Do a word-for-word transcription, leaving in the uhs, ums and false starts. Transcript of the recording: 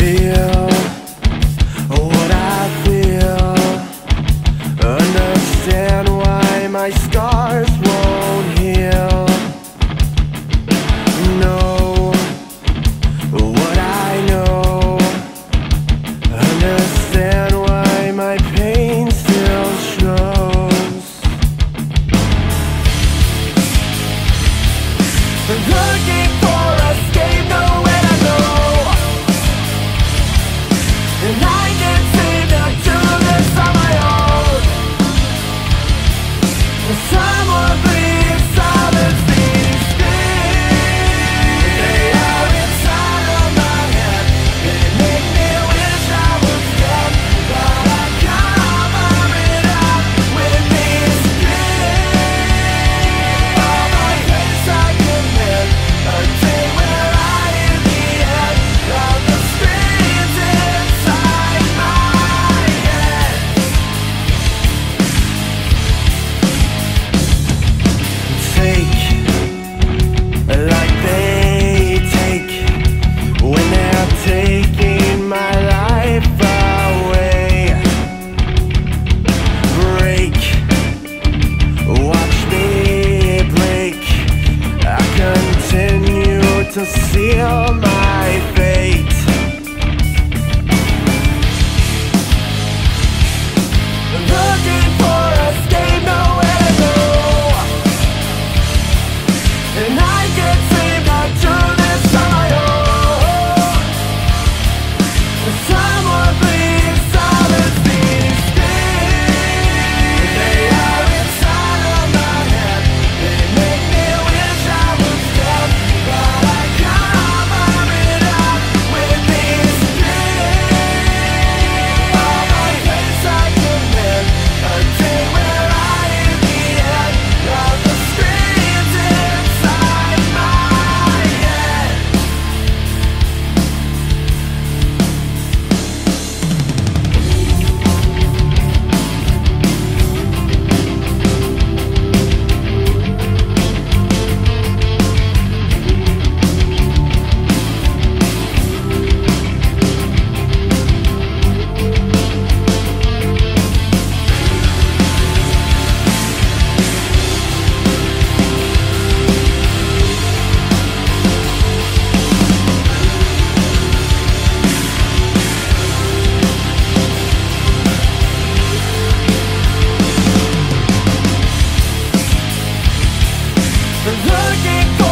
feel what I feel. Understand why my scars won't heal. Know what I know. Understand why my pain still shows. Looking for escape, nowhere to go. And I can't seem to do this on my own. Someone please silence these screams. They are inside of my head. They make me wish I was dead. But I cover it up with these dreams. All my face I commit, a day where I am the end of the screams inside my head. Take like they take when they're taking my life away. Break, watch me break. I continue to seal my fate. Looking for escape, nowhere to go. And I can't seem to do this on my own. Someone please silence these screams. They are inside of my head. They make me wish I was dead. But I cover it up with these dreams. All my face I commit, a day where I am the end of the screams inside my head. Looking for